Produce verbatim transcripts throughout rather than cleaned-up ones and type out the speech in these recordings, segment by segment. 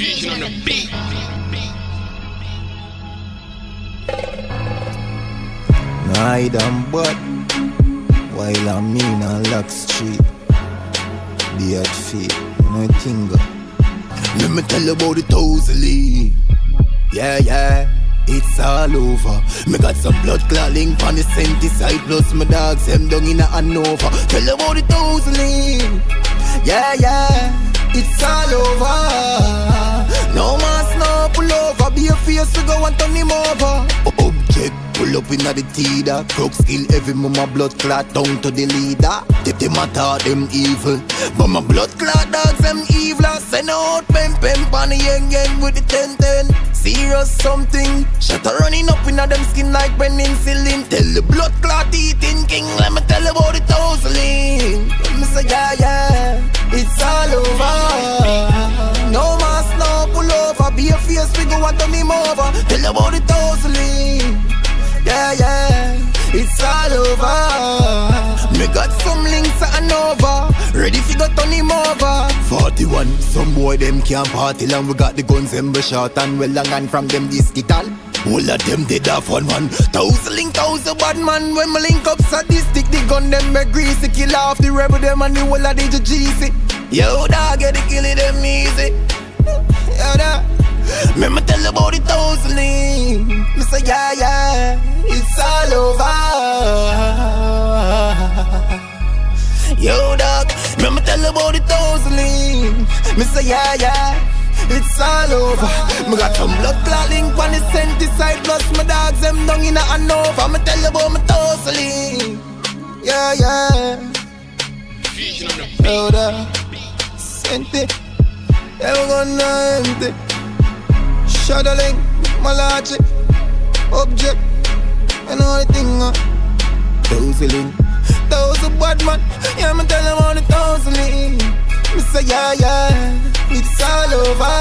Vision on the beat. Hide and butt while I'm in on Lock Street. Beard feet, no tingle. Let me tell you about the Tosley. Yeah, yeah, it's all over. Me got some blood clot link on the Senti side. Plus my dogs, them down in a Hanover. Tell you about the Tosley. Yeah, yeah, it's all over. No mask, no pull over. Be a face, we go and turn him over. Object, pull up inna the teeter. Crooks kill every mama blood clot down to the leader. They, they matter them evil, but my blood clot dogs them evil. Send out pen pen pan the yang yang with the ten ten. Serious something, shut a running up inna them skin like penicillin. Tell the blood clot eating king, let me tell you about the Tosley. Me say yeah yeah, it's all over. No mask, no pull over. Be a face, we go and turn him over. Tell you about the Tosley. Yeah, yeah, it's all over. Me got some links at Hanover. Ready fi go turn him over. Forty-one, some boy them can't party long. We got the guns them be short and well long and from them this guitar. All of them dead off one man. Thousand link, thousand bad man. When me link up sadistic, the gun them be greasy. Kill off the rebel them and the whole of the G C. Yo dog, get the killing them easy. Yo dog, me me tell about the Tosley. Me say yeah yeah, it's all over. Yo dog, me me tell about the Tosley. Me say yeah yeah, it's all over. Me got some blood clot link on the Senti side. Plus my dogs them down in a Hanover. Me tell you about my Tosley. Yeah yeah. Vision on the beat. Yo dog, Senti, yeah we gonna empty. Shadowlink, Malachi, Object, and all the thing uh. Tosley, thousand bad man. Yeah, me tell them all the Tosley. Me say yeah yeah, it's all over.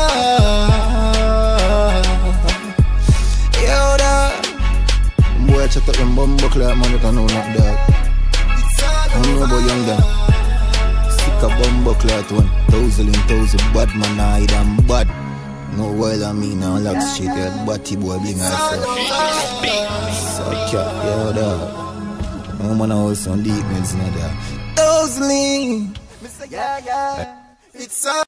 Yo dog, boy chat up them bumbo clock man, you can know not dog. I know about young dog. Sick a bumbo clock one. Tosley, thousand bad man, hide and bad. No while I mean now Lock Street, yeah, batty boy bling herself. So cat, yo dog. No man hold some deep meds in there. Tosley, yeah yeah, it's all